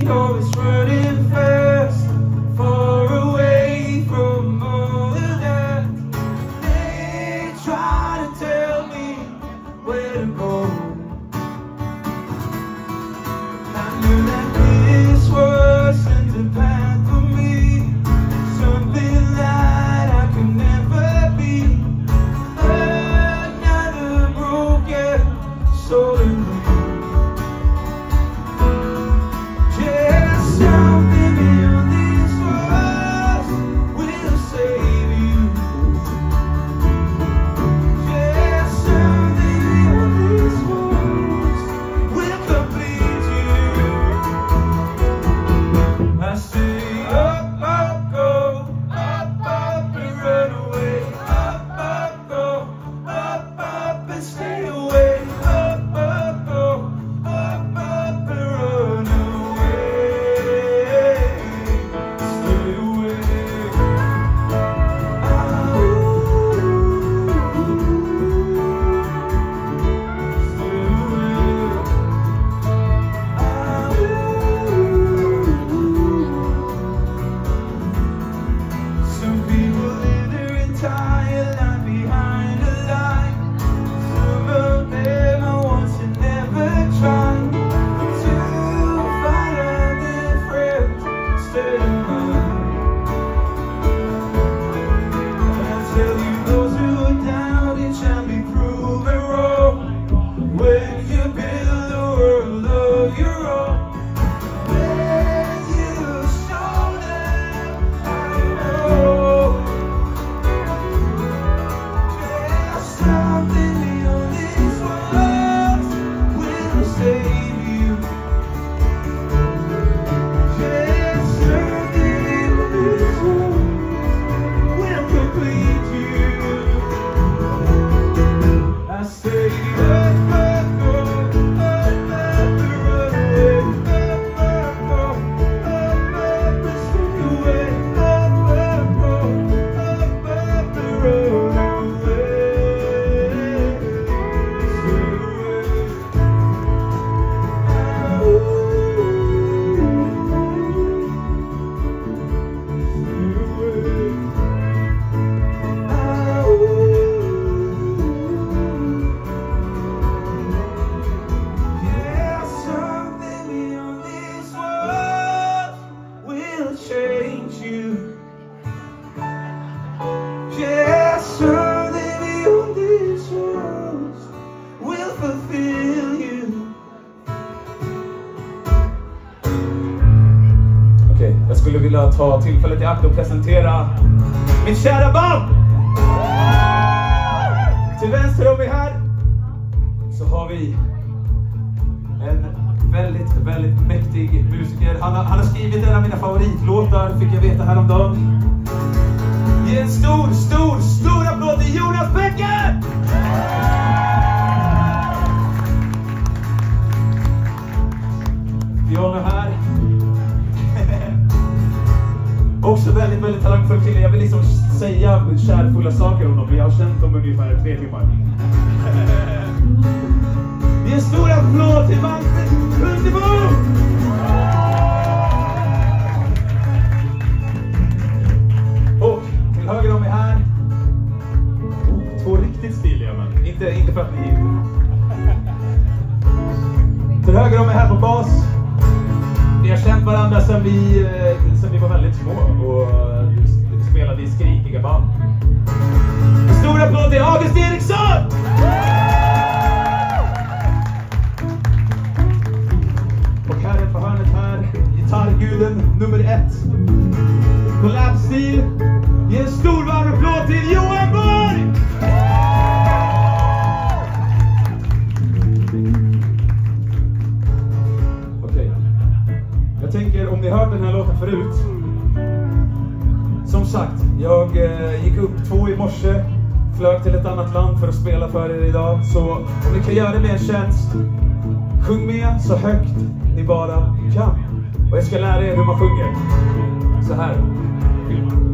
always running fast, far away from all of that. They try to tell me where to go. I knew that this wasn't the path for me, something that I could never be. Another broken soul in me. Just something beyond these walls will save you. Just something beyond these walls will complete you. I say up, up, go, up and run away. Up, go, up and stay away. Up, go, up and run away. Stay away. Some people live their entire life behind a line. Some of them are ones that never tried to find out their friends instead of mine. I tell you, those who are down, it shall be proven wrong. When you build a world of your own, when you show them how you know. Just something beyond these walls will save you. Just something beyond these walls will complete you. I say up, go, up and run away. Up, go, up and stay away. Up, go, up and run away. Stay away. Yeah, something beyond these walls will change you. Yeah, something beyond these walls will fulfill you. Okej, jag skulle vilja ta tillfället i akt och presentera mitt kära band. Till vänster om mig här så har vi en väldigt mäktig musiker. Han har skrivit en av mina favoritlåtar, fick jag veta häromdagen. Ge en stor applåd till Jonas Becker! Piano här. Också väldigt talangfull kille. Jag vill liksom säga kärfulla saker om dem, för jag har känt dem ungefär 3 timmar. Det är en stor applåd till bandet Underbo! Och till höger om mig här, 2 riktigt stiliga, men inte för att ni är. Till höger om mig här på bas. Vi har känt varandra sedan vi var väldigt små och spelade i skrikiga band. En stor applåd till August Eriksson! Och här på hörnet här, gitarrguden nummer 1. Collapse-stil. Ge en stor varm applåd till Johan Borg! Okej. Jag tänker, om ni hört den här låten förut. Som sagt, jag gick upp 2 i morse. Flög till ett annat land för att spela för er idag. Så om ni kan göra mig en tjänst, sjung med så högt ni bara kan. Och jag ska lära er hur man sjunger. Så här.